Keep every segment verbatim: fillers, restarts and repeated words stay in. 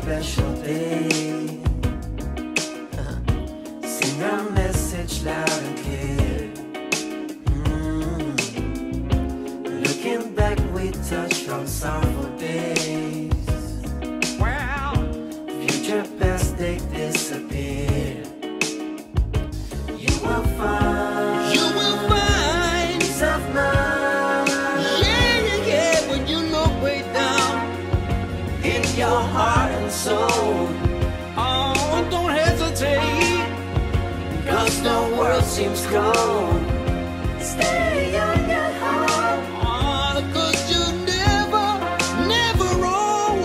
special day. Sing our message loud and clear. Mm. Looking back, we touch on sorrowful days. Wow. Future past, they disappear. You will find, you will find peace of mind. Yeah, yeah, yeah, when you look way down In your heart and soul. Oh, don't hesitate, Cause the world seems cold. Stay on your heart. oh, cause you never, never wrong.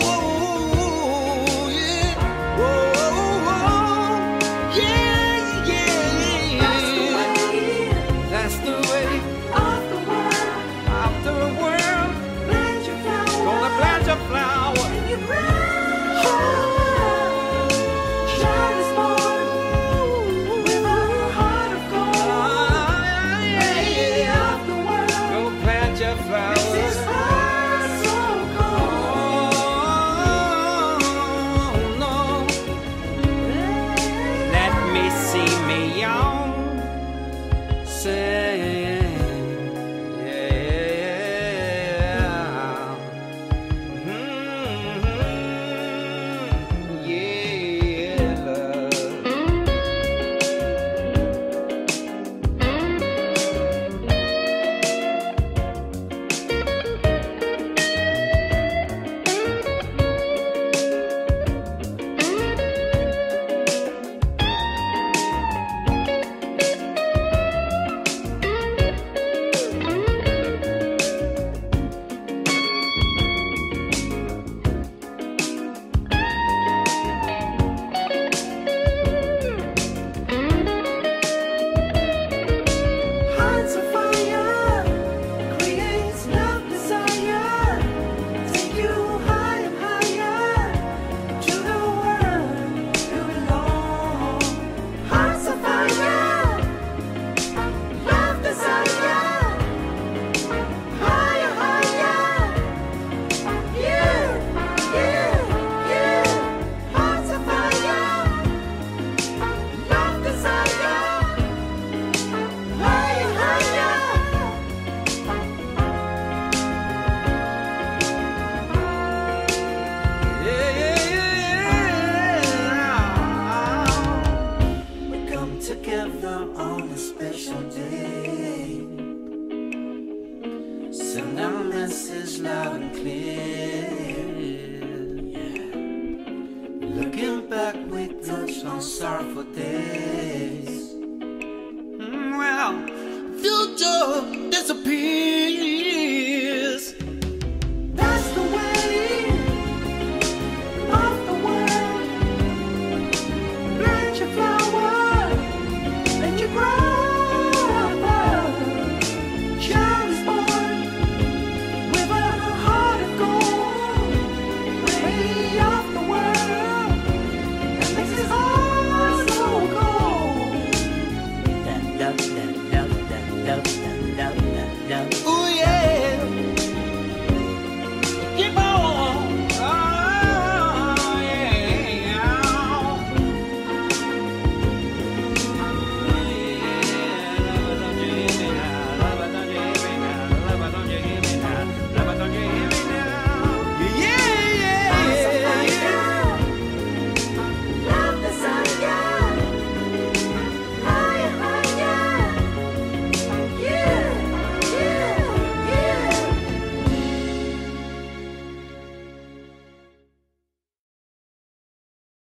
Yeah, whoa, whoa, yeah, yeah, That's the yeah. way That's the way of the world. of the world. Plant your flower. Gonna plant your flower. And you grow. Child is born with a heart of gold. Lady of the world. Go plant your This flowers. is heart so cold. Oh, no. Let me see me young. Say, yeah. Mm-hmm. Yeah, love. Hearts of fire creates love, desire. Take you higher and higher to the world you belong. Hearts of fire, love, desire. Higher, higher. You, you, you. Hearts of fire, love, desire. Higher, higher. Yeah, yeah, yeah. We come together on a special day. Send our message loud and clear. Yeah. Looking back, we touch on sorrowful days.